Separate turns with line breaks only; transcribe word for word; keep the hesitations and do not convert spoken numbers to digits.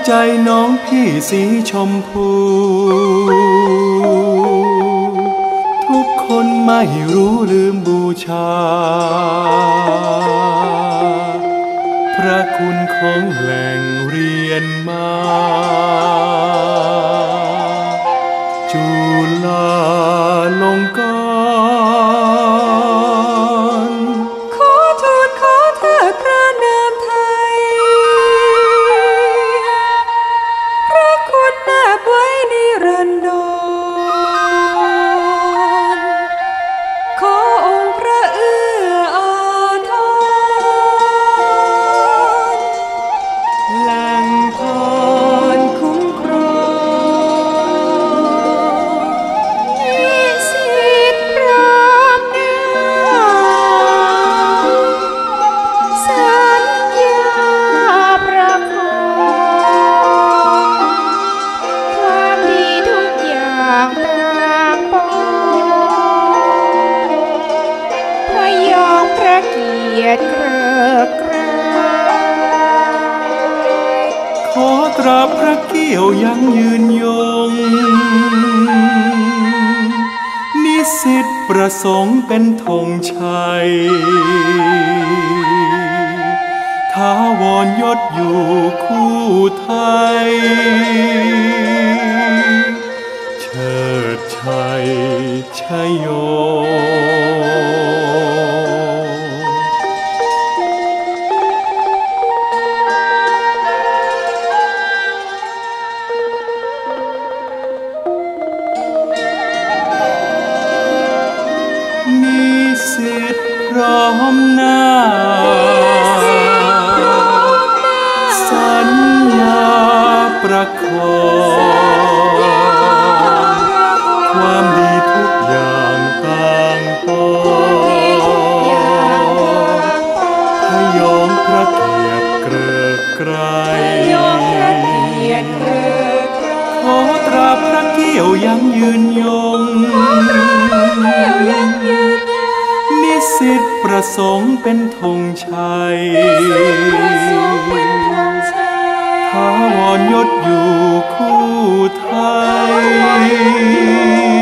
ใจน้องพี่สีชมพูทุกคนไม่รู้ลืมบูชาพระคุณของแหล่งเรียนมาจุฬาลงกรณ์
ขอทูลขอเถิดพระนามไทยพระคุณนับไว้นิรันดรขอองค์พระเอื้ออาทรแหล่งพรคุ้มครองนิสิตพร้อมหน้าสัญญาประคองความดีทุกอย่างปรางปองพยองพระเกียรติเกริกไกร
ขอตราบพระเกี่ยวยังยืนยงนิสิตประสงค์เป็นธงชัยท้าวรยศอยู่คู่ไทยเชิดชัยชัยโยนิสิตพร้อมหน้าสัญญาประคองความดีทุกอย่างต่างปองพยองพระเกียรติเกริกไกรขอตราบพระเกี่ยวยังยืนยงนิสิตประสงค์เป็นธงชัยท้าวรยศอยู่คู่ไทย